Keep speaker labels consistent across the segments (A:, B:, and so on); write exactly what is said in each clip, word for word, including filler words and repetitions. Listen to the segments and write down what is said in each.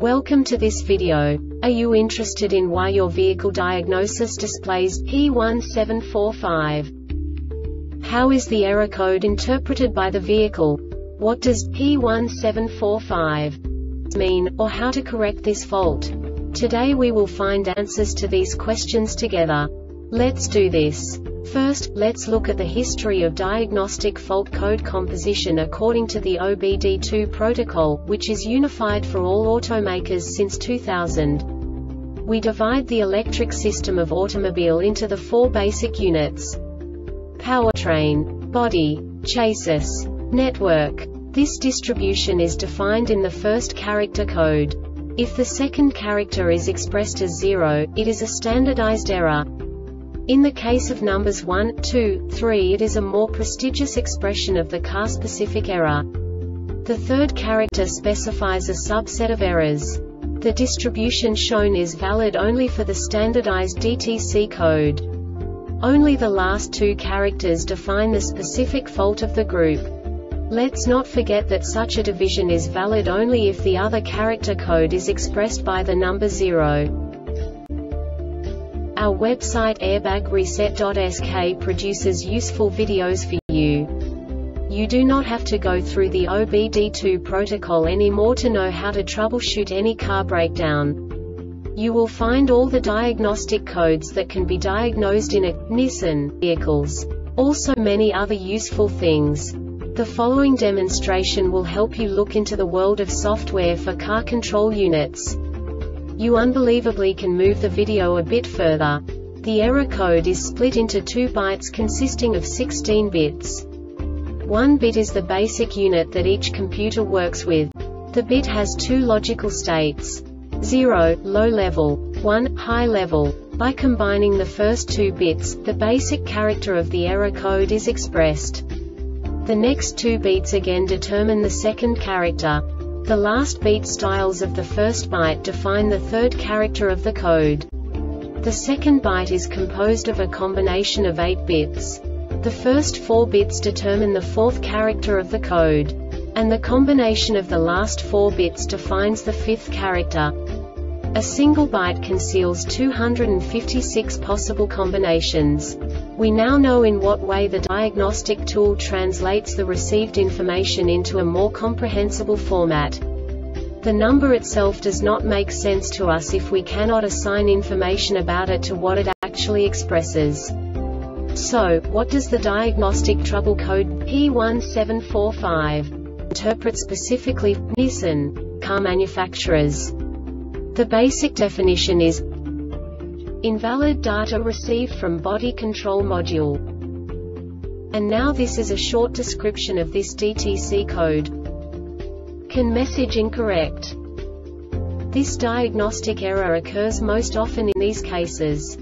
A: Welcome to this video. Are you interested in why your vehicle diagnosis displays P one seven four five? How is the error code interpreted by the vehicle? What does P one seven four five mean, or how to correct this fault? Today we will find answers to these questions together. Let's do this. First, let's look at the history of diagnostic fault code composition according to the O B D two protocol, which is unified for all automakers since two thousand. We divide the electric system of automobile into the four basic units: powertrain, body, chassis, network. This distribution is defined in the first character code. If the second character is expressed as zero, it is a standardized error. In the case of numbers one, two, three, it is a more prestigious expression of the car-specific error. The third character specifies a subset of errors. The distribution shown is valid only for the standardized D T C code. Only the last two characters define the specific fault of the group. Let's not forget that such a division is valid only if the other character code is expressed by the number zero. Our website airbag reset dot S K produces useful videos for you. You do not have to go through the O B D two protocol anymore to know how to troubleshoot any car breakdown. You will find all the diagnostic codes that can be diagnosed in a Nissan vehicles. Also many other useful things. The following demonstration will help you look into the world of software for car control units. You unbelievably can move the video a bit further. The error code is split into two bytes consisting of sixteen bits. One bit is the basic unit that each computer works with. The bit has two logical states: zero, low level, one, high level. By combining the first two bits, the basic character of the error code is expressed. The next two bits again determine the second character. The last beat styles of the first byte define the third character of the code. The second byte is composed of a combination of eight bits. The first four bits determine the fourth character of the code. And the combination of the last four bits defines the fifth character. A single byte conceals two hundred fifty-six possible combinations. We now know in what way the diagnostic tool translates the received information into a more comprehensible format. The number itself does not make sense to us if we cannot assign information about it to what it actually expresses. So, what does the diagnostic trouble code P one seven four five interpret specifically for Nissan car manufacturers? The basic definition is invalid data received from body control module. And now this is a short description of this D T C code. Can message incorrect. This diagnostic error occurs most often in these cases.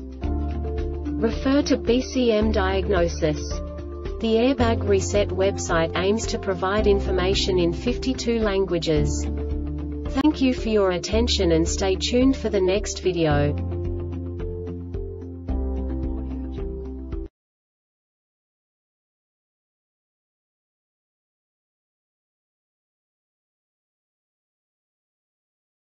A: Refer to B C M diagnosis. The Airbag Reset website aims to provide information in fifty-two languages. Thank you for your attention and stay tuned for the next video.